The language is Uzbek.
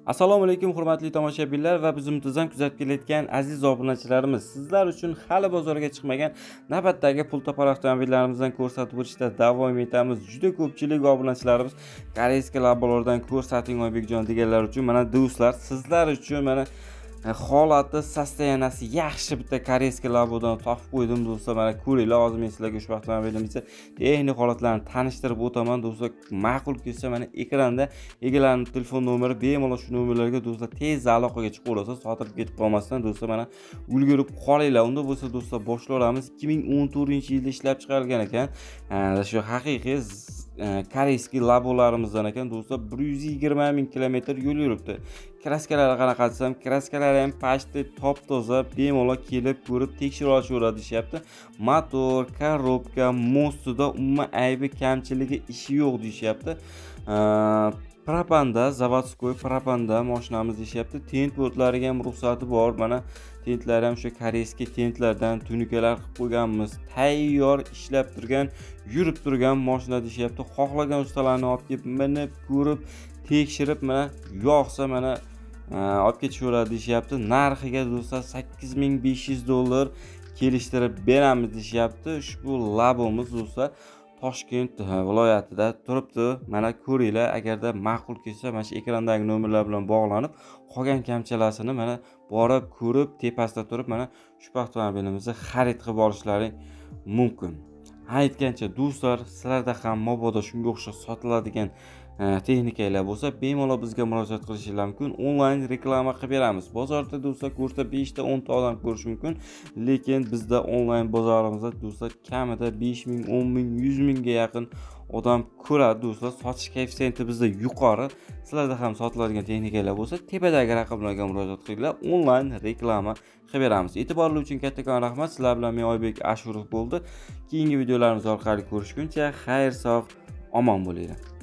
Assalomu alaykum hurmatli tomoshabinlar va bizni muntazam kuzatib kelayotgan aziz obunachilarimiz. Sizlar uchun hali bozorga chiqmagan navbatdagi pul topar avtomobillarimizdan ko'rsatib o'tishda davom etamiz. Juda ko'pchilik obunachilarimiz koreyskiy labolardan ko'rsating Oybekjon deganlar uchun mana do'stlar, sizlar uchun mana holati sostoyanasi yaxshi bitta koreyskiy labodan topib qo'ydim do'stlar. Mana ko'ringlar, hozir men sizlarga ushbu avtomobilimizni texnik holatlarini tanishtirib o'taman do'stlar. Ma'qul kelsa mana ekranda egalarining telefon nomeri bemalol shu nomerlarga do'stlar tez aloqaga chiqib olasiz, sotib ketib qolmasdan do'stlar mana ulgurib qolinglar. Unda bo'lsa do'stlar boshlovlarimiz 2014-yilda ishlab chiqarilgan ekan. Shu haqiqiy koreyskiy labolarimizdan ekan do'stlar. 120 ming kilometr yo'l yuribdi. Kraskalari qanaqa desam, kraskalari ham pashti top-toza, bemalol kelib ko'rib tekshirib olishaveradi deyapti. Motor, korobka, mostida umuman aybi, kamchiligi, ishi yo'q deyapti. Propanda, zavodskoy propanda mashinamiz deyapti. Tent bo'tlariga ham ruxsati bor. Mana tentlar ham shu koreyskiy tentlardan tunikalar qilib qo'yganmiz. Tayyor ishlab turgan, yurib turgan mashina deyapti. Xohlagan ustalarni olib kelib minib, ko'rib, tekshirib mana yoqsa mana olib ketishaveradi deyapti. Narxiga do'stlar $8500 kelishtirib beramiz deyapti. Ushbu labomiz do'stlar Toshkent viloyatida turibdi. Mana ko'ringlar, agarda ma'qul kelsa mana shu ekrandagi nomerlar bilan bog'lanib, qolgan kamchalasini mana borib ko'rib, tepasida turib mana shu avtomobilimizni xarid qilib olishlaring mumkin. Aytgancha do'stlar, sizlarda ham mabodo shunga o'xshash sotiladigan texnikalar bo'lsa, bemalol bizga murojaat qilishingiz mumkin. Onlayn reklama qilib beramiz. Bozorda do'stlar ko'rsa 5 ta 10 ta odam ko'rish mumkin, lekin bizda onlayn bozorimizda do'stlar kamida 5000, 10000, 100000 ga yaqin odam ko'radi do'stlar. Sotish koeffitsiyenti bizda yuqori. Sizlarda ham sotiladigan texnikalar bo'lsa, tepadagi raqamlarga murojaat qilinglar. Onlayn reklama qilib beramiz. E'tiborli uchun kattakon rahmat. Sizlar bilan men Oybek Ashurov bo'ldi. Keyingi videolarimiz orqali ko'rishguncha xayr, sog', omon bo'linglar.